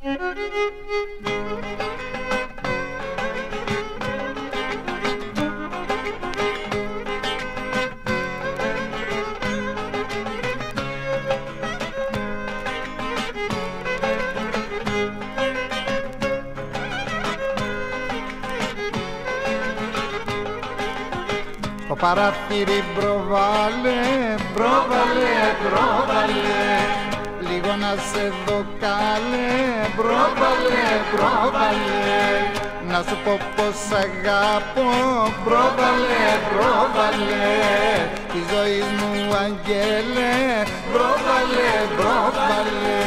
Στο παράθυρι μπροβάλε, μπροβάλε, μπροβάλε, λίγο να σε δω καλέ, μπροβάλε, μπροβάλε, να σου πω πως αγάπω, μπροβάλε, μπροβάλε, τη ζωή μου αγγέλε, μπροβάλε, μπροβάλε.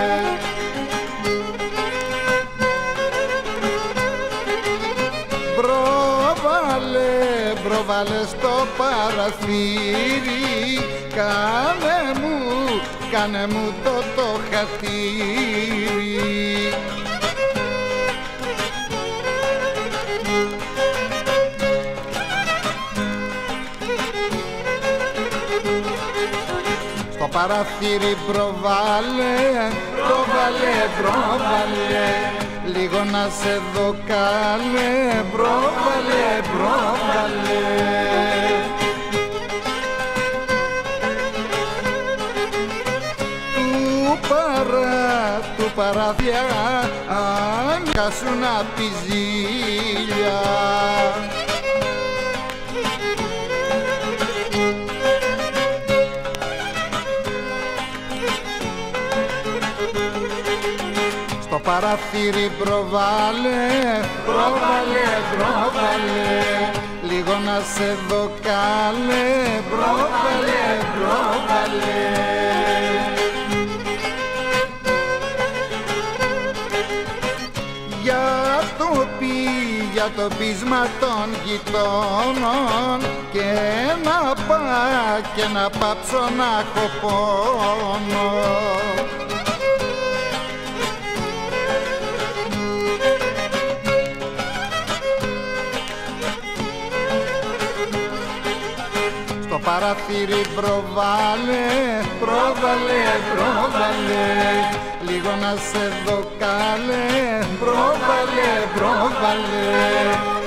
Προβάλε στο παραθύρι, κάνε μου το χατήρι. Στο παραθύρι προβάλε, προβάλε, προβάλε, λίγο να σε δω καλέ, προβάλε, προβάλε. Του παράδια αν χάσουν απ' τη ζήλια. Στο παραθύρι προβάλε, προβάλε, προβάλε, λίγο να σε δω καλέ, προβάλε, προβάλε. Για το πείσμα των γειτόνων και να πάψω να έχω πόνο. Στο παραθύρι προβάλε, προβάλε, προβάλε, λίγο να σε δω καλέ, προβάλε, προβάλε.